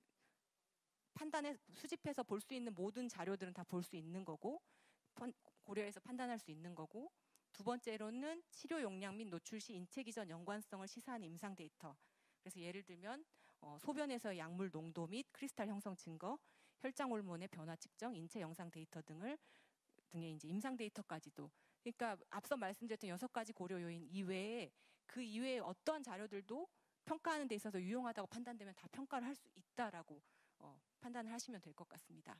판단해 수집해서 볼 수 있는 모든 자료들은 다 볼 수 있는 거고 고려해서 판단할 수 있는 거고, 두 번째로는 치료 용량 및 노출 시 인체 기전 연관성을 시사하는 임상 데이터. 그래서 예를 들면 어, 소변에서의 약물 농도 및 크리스탈 형성 증거, 혈장 호르몬의 변화 측정, 인체 영상 데이터 등을 등의 이제 임상 데이터까지도. 그러니까 앞서 말씀드렸던 여섯 가지 고려 요인 이외에 그 이외에 어떠한 자료들도 평가하는 데 있어서 유용하다고 판단되면 다 평가를 할 수 있다라고 어, 판단을 하시면 될 것 같습니다.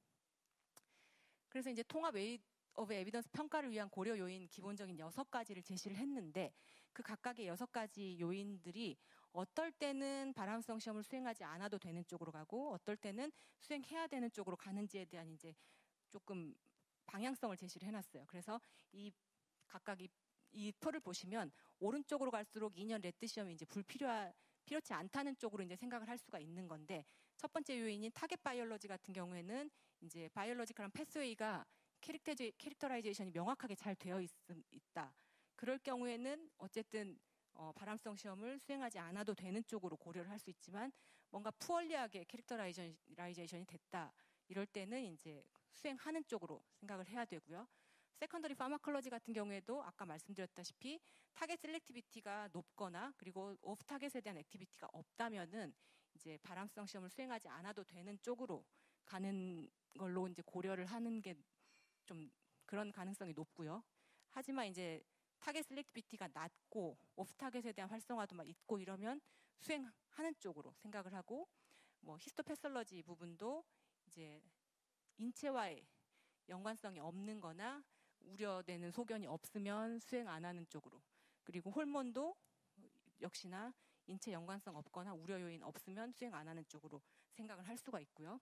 그래서 이제 통합 웨이트 오브 에비던스 평가를 위한 고려 요인 기본적인 여섯 가지를 제시를 했는데, 그 각각의 여섯 가지 요인들이 어떨 때는 발암성 시험을 수행하지 않아도 되는 쪽으로 가고 어떨 때는 수행해야 되는 쪽으로 가는지에 대한 이제 조금 방향성을 제시를 해놨어요. 그래서 이 각각 이, 이 표를 보시면 오른쪽으로 갈수록 이 년 레트 시험이 이제 불필요한 필요치 않다는 쪽으로 이제 생각을 할 수가 있는 건데, 첫 번째 요인인 타겟 바이올로지 같은 경우에는 이제 바이올로지컬한 패스웨이가 캐릭터라이제이션이 명확하게 잘 되어 있, 있다. 그럴 경우에는 어쨌든 어, 발암성 시험을 수행하지 않아도 되는 쪽으로 고려를 할 수 있지만, 뭔가 푸얼리하게 캐릭터라이제이션이 됐다. 이럴 때는 이제 수행하는 쪽으로 생각을 해야 되고요. 세컨더리 파마콜로지 같은 경우에도 아까 말씀드렸다시피 타겟 셀렉티비티가 높거나 그리고 오프 타겟에 대한 액티비티가 없다면은 이제 발암성 시험을 수행하지 않아도 되는 쪽으로 가는 걸로 이제 고려를 하는 게 좀 그런 가능성이 높고요. 하지만 이제 타겟 셀렉티비티가 낮고 오프 타겟에 대한 활성화도 막 있고 이러면 수행하는 쪽으로 생각을 하고, 뭐 히스토패설러지 부분도 이제 인체와의 연관성이 없는 거나 우려되는 소견이 없으면 수행 안 하는 쪽으로, 그리고 호르몬도 역시나 인체 연관성 없거나 우려 요인 없으면 수행 안 하는 쪽으로 생각을 할 수가 있고요.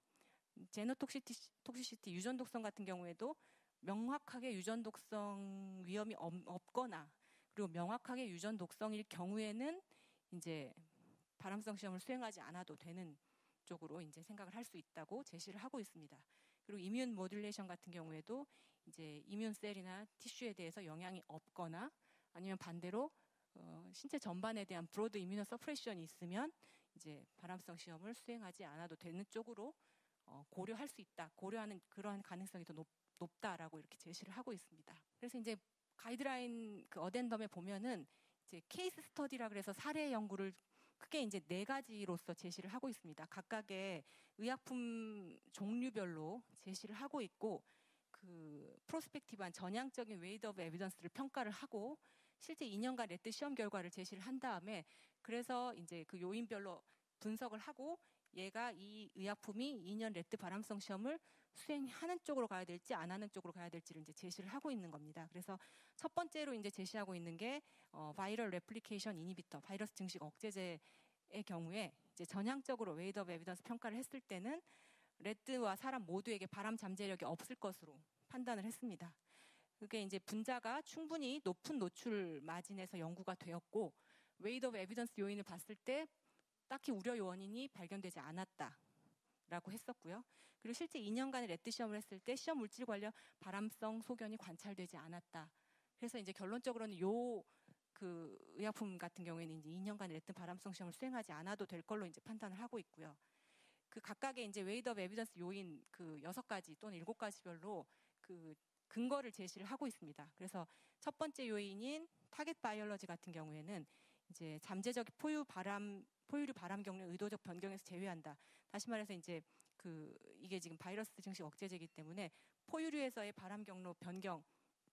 제노톡시시티, 유전 독성 같은 경우에도 명확하게 유전 독성 위험이 없거나 그리고 명확하게 유전 독성일 경우에는 이제 발암성 시험을 수행하지 않아도 되는 쪽으로 이제 생각을 할 수 있다고 제시를 하고 있습니다. 그리고 이뮨 모듈레이션 같은 경우에도 이제 이뮨 셀이나 티슈에 대해서 영향이 없거나 아니면 반대로 어, 신체 전반에 대한 브로드 이뮤노 서프레션이 있으면 이제 발암성 시험을 수행하지 않아도 되는 쪽으로 어, 고려할 수 있다. 고려하는 그러한 가능성이 더 높, 높다라고 이렇게 제시를 하고 있습니다. 그래서 이제 가이드라인 그 어덴덤에 보면은 이제 케이스 스터디라 그래서 사례 연구를 크게 이제 네 가지로서 제시를 하고 있습니다. 각각의 의약품 종류별로 제시를 하고 있고, 그 프로스펙티브한 전향적인 웨이드 오브 에비던스를 평가를 하고 실제 이 년간 레트 시험 결과를 제시를 한 다음에 그래서 이제 그 요인별로 분석을 하고 얘가 이 의약품이 이 년 레트 발암성 시험을 수행하는 쪽으로 가야 될지 안 하는 쪽으로 가야 될지를 이제 제시를 하고 있는 겁니다. 그래서 첫 번째로 이제 제시하고 있는 게 어, 바이럴 레플리케이션 이니비터, 바이러스 증식 억제제의 경우에 이제 전향적으로 웨이드 오브 에비던스 평가를 했을 때는 레트와 사람 모두에게 발암 잠재력이 없을 것으로 판단을 했습니다. 그게 이제 분자가 충분히 높은 노출 마진에서 연구가 되었고 웨이드 오브 에비던스 요인을 봤을 때 딱히 우려 요원인이 발견되지 않았다라고 했었고요. 그리고 실제 이 년간의 레트 시험을 했을 때 시험 물질 관련 발암성 소견이 관찰되지 않았다. 그래서 이제 결론적으로는 요 그 의약품 같은 경우에는 이제 이 년간의 레트 발암성 시험을 수행하지 않아도 될 걸로 이제 판단을 하고 있고요. 그 각각의 이제 웨이드 오브 에비던스 요인 그 여섯 가지 또는 일곱 가지별로 그 근거를 제시를 하고 있습니다. 그래서 첫 번째 요인인 타겟 바이올러지 같은 경우에는 이제 잠재적 포유 발암 포유류 발암 경로 의도적 변경에서 제외한다. 다시 말해서 이제 그 이게 지금 바이러스 증식 억제제이기 때문에 포유류에서의 발암 경로 변경,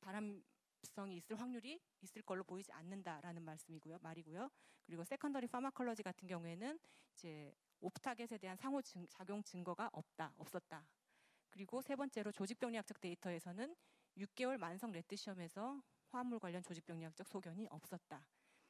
발암성이 있을 확률이 있을 걸로 보이지 않는다라는 말씀이고요, 말이고요. 그리고 세컨더리 파마콜로지 같은 경우에는 이제 오프타겟에 대한 상호 증, 작용 증거가 없다, 없었다. 그리고 세 번째로 조직병리학적 데이터에서는 육 개월 만성 레트 시험에서 화합물 관련 조직병리학적 소견이 없었다.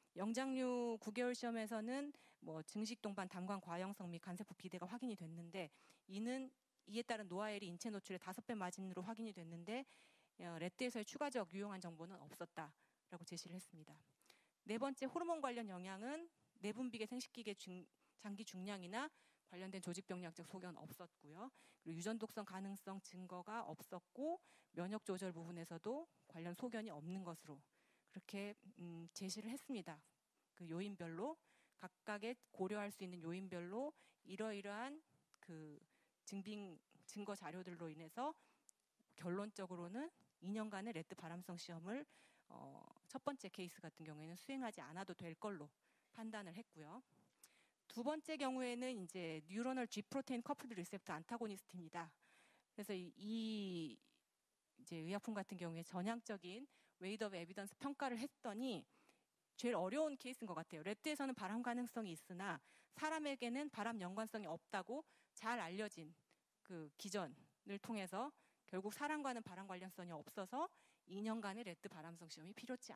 영장류 구 개월 시험에서는 뭐 증식 동반 담관 과형성 및 간세포 비대가 확인이 됐는데 이는 이에 따른 노아엘이 인체 노출의 다섯 배 마진으로 확인이 됐는데 어, 레트에서의 추가적 유용한 정보는 없었다라고 제시를 했습니다. 네 번째 호르몬 관련 영향은 내분비계 생식기계 중, 장기 중량이나 관련된 조직병리학적 소견 없었고요. 그리고 유전독성 가능성 증거가 없었고 면역 조절 부분에서도 관련 소견이 없는 것으로 그렇게 음, 제시를 했습니다. 그 요인별로 각각의 고려할 수 있는 요인별로 이러이러한 그 증빙 증거 자료들로 인해서 결론적으로는 이 년간의 레트 발암성 시험을 어, 첫 번째 케이스 같은 경우에는 수행하지 않아도 될 걸로 판단을 했고요. 두 번째 경우에는 이제 뉴로널 G 프로테인 커플드 리셉터 안타고니스트입니다. 그래서 이, 이 이제 의약품 같은 경우에 전향적인 웨이드 오브 에비던스 평가를 했더니 제일 어려운 케이스인 것 같아요. 레트에서는 발암 가능성이 있으나 사람에게는 발암 연관성이 없다고 잘 알려진 그 기전을 통해서 결국 사람과는 발암 관련성이 없어서 이 년간의 레트 발암성 시험이 필요치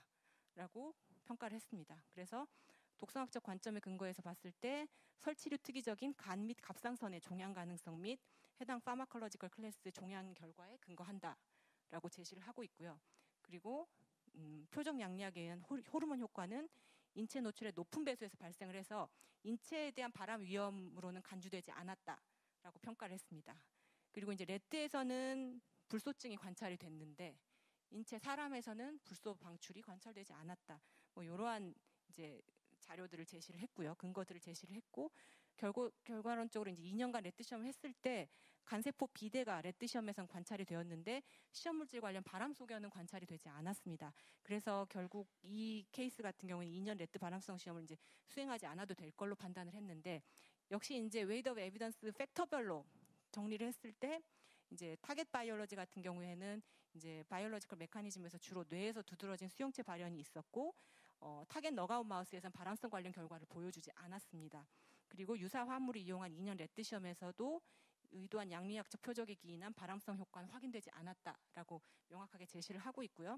않다라고 평가를 했습니다. 그래서 독성학적 관점에 근거해서 봤을 때 설치류 특이적인 간 및 갑상선의 종양 가능성 및 해당 파마콜로지컬 클래스 종양 결과에 근거한다라고 제시를 하고 있고요. 그리고 음, 표적 양리학에 의한 호르몬 효과는 인체 노출의 높은 배수에서 발생을 해서 인체에 대한 발암 위험으로는 간주되지 않았다라고 평가를 했습니다. 그리고 이제 레트에서는 불소증이 관찰이 됐는데 인체 사람에서는 불소 방출이 관찰되지 않았다. 뭐 이러한 이제 자료들을 제시를 했고요. 근거들을 제시를 했고 결국 결과론적으로 이제 이 년간 레트 시험을 했을 때 간세포 비대가 레트 시험에선 관찰이 되었는데 시험 물질 관련 발암 소견은 관찰이 되지 않았습니다. 그래서 결국 이 케이스 같은 경우는 이 년 레트 발암성 시험을 이제 수행하지 않아도 될 걸로 판단을 했는데 역시 이제 웨이드 오브 에비던스 팩터별로 정리를 했을 때 이제 타겟 바이올러지 같은 경우에는 이제 바이올로지컬 메커니즘에서 주로 뇌에서 두드러진 수용체 발현이 있었고 어, 타겟 너가웃 마우스에서는 발암성 관련 결과를 보여주지 않았습니다. 그리고 유사 화합물을 이용한 이 년 레트 시험에서도 의도한 양리학적 표적에 기인한 발암성 효과는 확인되지 않았다라고 명확하게 제시를 하고 있고요.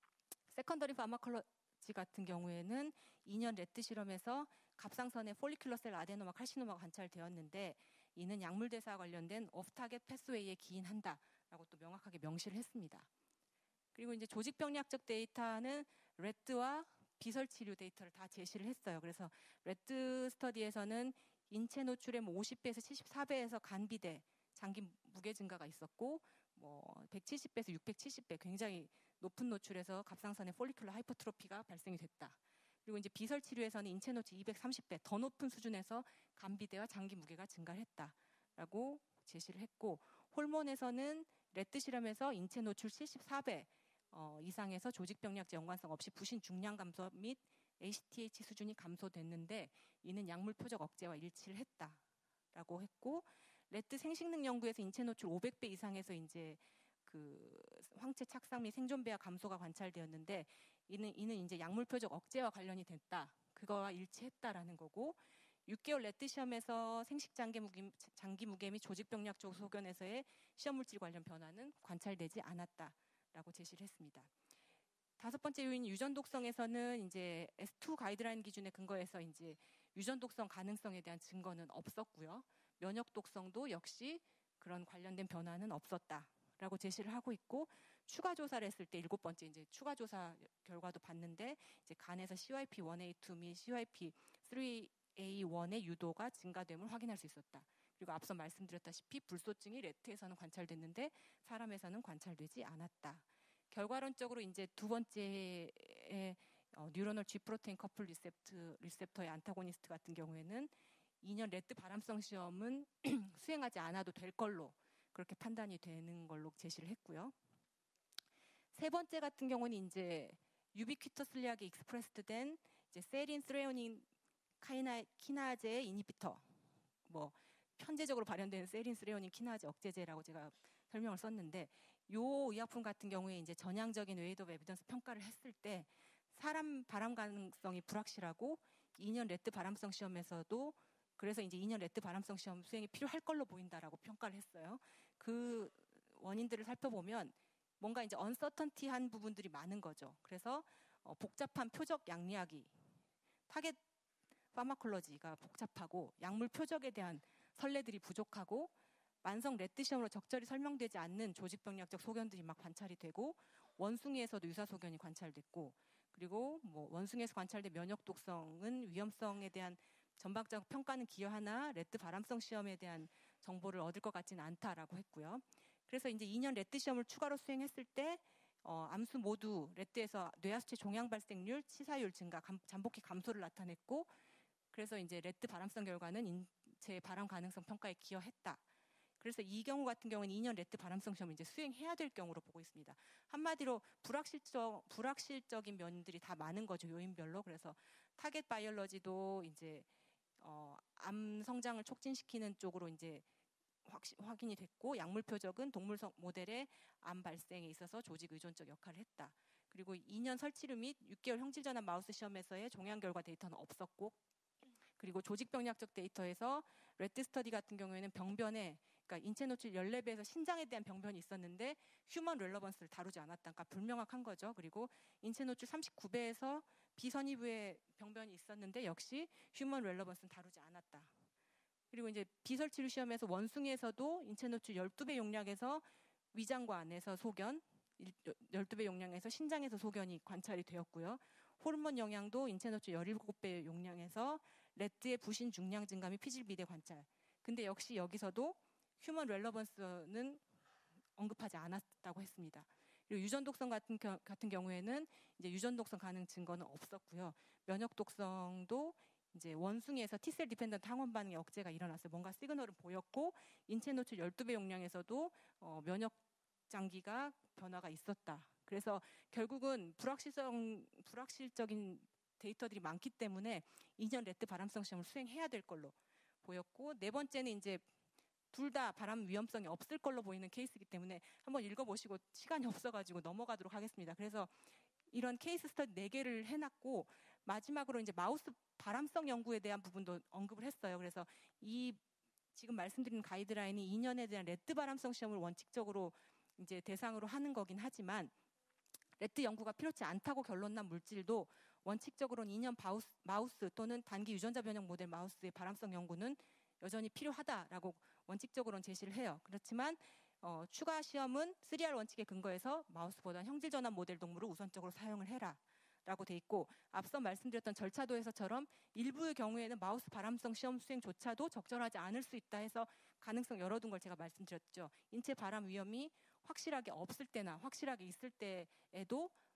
세컨더리 파마콜로지 같은 경우에는 이 년 레트 실험에서 갑상선의 폴리큘러셀 아데노마 칼시노마가 관찰되었는데 이는 약물 대사와 관련된 오프타겟 패스웨이에 기인한다라고 또 명확하게 명시를 했습니다. 그리고 이제 조직병리학적 데이터는 레트와 비설치류 데이터를 다 제시를 했어요. 그래서 레트 스터디에서는 인체 노출의 뭐 오십 배에서 칠십사 배에서 간비대, 장기 무게 증가가 있었고 뭐 백칠십 배에서 육백칠십 배 굉장히 높은 노출에서 갑상선의 폴리큘러 하이퍼트로피가 발생이 됐다. 그리고 이제 비설 치료에서는 인체 노출 이백삼십 배 더 높은 수준에서 간비대와 장기 무게가 증가를 했다라고 제시를 했고, 호르몬에서는 레트 실험에서 인체 노출 칠십사 배 어, 이상에서 조직병력제 연관성 없이 부신 중량 감소 및 에이씨티에이치 수준이 감소됐는데, 이는 약물 표적 억제와 일치를 했다라고 했고, 레트 생식능 연구에서 인체 노출 오백 배 이상에서 이제 그 황체 착상 및 생존 배아 감소가 관찰되었는데, 이는 이는 이제 약물 표적 억제와 관련이 됐다. 그거와 일치했다라는 거고, 육 개월 레트 시험에서 생식 장기 무게, 장기 무게 및 조직병력 쪽 소견에서의 시험 물질 관련 변화는 관찰되지 않았다라고 제시를 했습니다. 다섯 번째 요인 유전 독성에서는 이제 에스 투 가이드라인 기준에 근거해서 이제 유전 독성 가능성에 대한 증거는 없었고요. 면역 독성도 역시 그런 관련된 변화는 없었다라고 제시를 하고 있고, 추가 조사를 했을 때 일곱 번째 이제 추가 조사 결과도 봤는데, 이제 간에서 씨와이피 원 에이 투 및 씨와이피 쓰리 에이 원의 유도가 증가됨을 확인할 수 있었다. 그리고 앞서 말씀드렸다시피 불소증이 레트에서는 관찰됐는데 사람에서는 관찰되지 않았다. 결과론적으로 이제 두 번째의 어, 뉴로널 G 프로테인 커플 리셉트, 리셉터의 안타고니스트 같은 경우에는 이 년 레트 바람성 시험은 수행하지 않아도 될 걸로 그렇게 판단이 되는 걸로 제시를 했고요. 세 번째 같은 경우는 이제 유비퀴터슬리하게 익스프레스된 이제 세린 스레오닌 카이나, 키나제의 이니비터, 뭐 현재적으로 발현되는 세린 스레오닌 키나제 억제제라고 제가 설명을 썼는데, 이 의약품 같은 경우에 이제 전향적인 웨이드 오브 에비던스 평가를 했을 때 사람 발암 가능성이 불확실하고 이 년 레트 발암성 시험에서도, 그래서 이제 이 년 레트 발암성 시험 수행이 필요할 걸로 보인다라고 평가를 했어요. 그 원인들을 살펴보면 뭔가 이제 언서턴티한 부분들이 많은 거죠. 그래서 어, 복잡한 표적 양리학이, 타겟 파마콜로지가 복잡하고 약물 표적에 대한 선례들이 부족하고, 만성 레트 시험으로 적절히 설명되지 않는 조직병력적 소견들이 막 관찰이 되고, 원숭이에서도 유사 소견이 관찰됐고, 그리고 뭐 원숭이에서 관찰된 면역 독성은 위험성에 대한 전반적 평가는 기여하나 레트 발암성 시험에 대한 정보를 얻을 것 같지는 않다라고 했고요. 그래서 이제 이 년 레트 시험을 추가로 수행했을 때 어, 암수 모두 레트에서 뇌하수체 종양 발생률, 치사율 증가, 감, 잠복기 감소를 나타냈고, 그래서 이제 레트 발암성 결과는 인체 발암 가능성 평가에 기여했다. 그래서 이 경우 같은 경우는 이 년 레트 발암성 시험을 이제 수행해야 될 경우로 보고 있습니다. 한마디로 불확실적, 불확실적인 면들이 다 많은 거죠, 요인별로. 그래서 타겟 바이올러지도 이제 어, 암 성장을 촉진시키는 쪽으로 이제 확시, 확인이 됐고, 약물 표적은 동물 모델의 암 발생에 있어서 조직 의존적 역할을 했다. 그리고 이 년 설치류 및 육 개월 형질 전환 마우스 시험에서의 종양 결과 데이터는 없었고, 그리고 조직병력적 데이터에서 레트 스터디 같은 경우에는 병변에, 그러니까 인체 노출 십사 배에서 신장에 대한 병변이 있었는데 휴먼 렐러번스를 다루지 않았다. 그러니까 불명확한 거죠. 그리고 인체 노출 삼십구 배에서 비선이부의 병변이 있었는데 역시 휴먼 렐러번스는 다루지 않았다. 그리고 이제 비설치료 시험에서 원숭이에서도 인체 노출 십이 배 용량에서 위장과 안에서 소견, 십이 배 용량에서 신장에서 소견이 관찰이 되었고요. 호르몬 영향도 인체 노출 십칠 배 용량에서 레트의 부신 중량 증가 및 피질 비대 관찰. 근데 역시 여기서도 휴먼 렐러번스는 언급하지 않았다고 했습니다. 그리고 유전 독성 같은, 겨, 같은 경우에는 이제 유전 독성 가능 증거는 없었고요. 면역 독성도 이제 원숭이에서 T셀 디펜던트 항원 반응의 억제가 일어났어요. 뭔가 시그널은 보였고, 인체 노출 십이 배 용량에서도 어, 면역 장기가 변화가 있었다. 그래서 결국은 불확실성, 불확실적인 데이터들이 많기 때문에 이 년 레트 발암성 시험을 수행해야 될 걸로 보였고, 네 번째는 이제 둘 다 발암 위험성이 없을 걸로 보이는 케이스이기 때문에 한번 읽어보시고, 시간이 없어가지고 넘어가도록 하겠습니다. 그래서 이런 케이스 스터디 네 개를 해놨고, 마지막으로 이제 마우스 발암성 연구에 대한 부분도 언급을 했어요. 그래서 이 지금 말씀드린 가이드라인이 이 년에 대한 레트 발암성 시험을 원칙적으로 이제 대상으로 하는 거긴 하지만, 레트 연구가 필요치 않다고 결론난 물질도 원칙적으로는 이 년 바우스, 마우스 또는 단기 유전자 변형 모델 마우스의 발암성 연구는 여전히 필요하다라고 원칙적으로는 제시를 해요. 그렇지만 어, 추가 시험은 쓰리 알 원칙에 근거해서 마우스보다 형질 전환 모델 동물을 우선적으로 사용을 해라 라고 돼 있고, 앞서 말씀드렸던 절차도에서처럼 일부의 경우에는 마우스 발암성 시험 수행조차도 적절하지 않을 수 있다 해서 가능성 열어둔 걸 제가 말씀드렸죠. 인체 발암 위험이 확실하게 없을 때나 확실하게 있을 때에도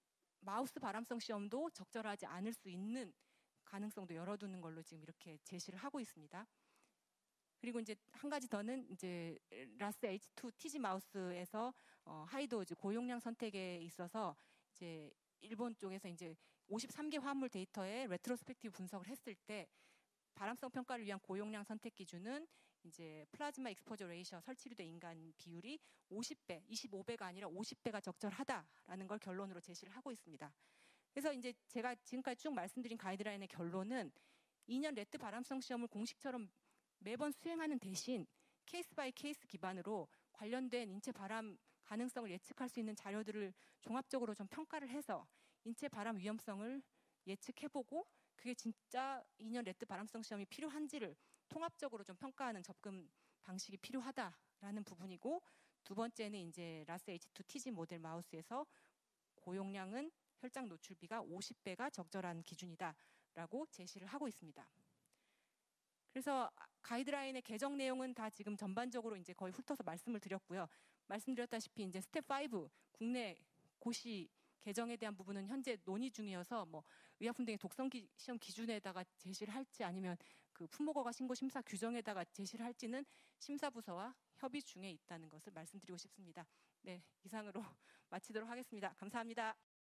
마우스 발암성 시험도 적절하지 않을 수 있는 가능성도 열어두는 걸로 지금 이렇게 제시를 하고 있습니다. 그리고 이제 한 가지 더는 이제 라스 에이치 투 티지 마우스에서 어, 하이도즈 고용량 선택에 있어서 이제 일본 쪽에서 이제 오십삼 개 화합물 데이터에 레트로스펙티브 분석을 했을 때 발암성 평가를 위한 고용량 선택 기준은 이제 플라즈마 익스포저 레이셔 설치류대 인간 비율이 오십 배, 이십오 배가 아니라 오십 배가 적절하다라는 걸 결론으로 제시를 하고 있습니다. 그래서 이제 제가 지금까지 쭉 말씀드린 가이드라인의 결론은 이 년 레트 발암성 시험을 공식처럼 매번 수행하는 대신 케이스 바이 케이스 기반으로 관련된 인체 발암 가능성을 예측할 수 있는 자료들을 종합적으로 좀 평가를 해서 인체 발암 위험성을 예측해보고 그게 진짜 이 년 레트 발암성 시험이 필요한지를 통합적으로 좀 평가하는 접근 방식이 필요하다라는 부분이고, 두 번째는 이제 라스 에이치 투 티지 모델 마우스에서 고용량은 혈장 노출비가 오십 배가 적절한 기준이다라고 제시를 하고 있습니다. 그래서 가이드라인의 개정 내용은 다 지금 전반적으로 이제 거의 훑어서 말씀을 드렸고요. 말씀드렸다시피 이제 스텝 오 국내 고시 개정에 대한 부분은 현재 논의 중이어서 뭐 의약품 등의 독성 기, 시험 기준에다가 제시를 할지 아니면 그 품목허가 신고 심사 규정에다가 제시를 할지는 심사부서와 협의 중에 있다는 것을 말씀드리고 싶습니다. 네, 이상으로 마치도록 하겠습니다. 감사합니다.